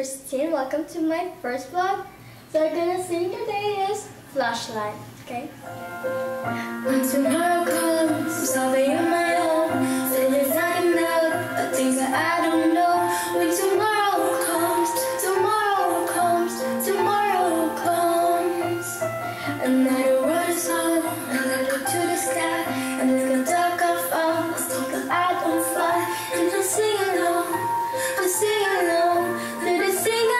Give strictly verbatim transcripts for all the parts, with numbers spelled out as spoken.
Christine. Welcome to my first vlog. So I'm gonna sing today is Flashlight, okay? When tomorrow comes, I'll be on my own, feeling like enough, but things that I don't know. When tomorrow comes, tomorrow comes, tomorrow comes, and I don't write a song, and I look to the sky, and it's the dark I fall, it's like I don't fly, and I sing along, I sing along, let it sing along.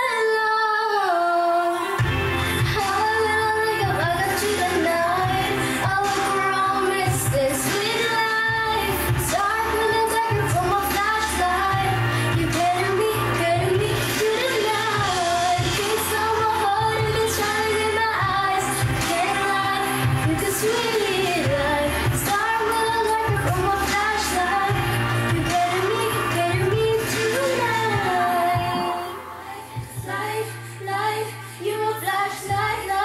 Flashlight,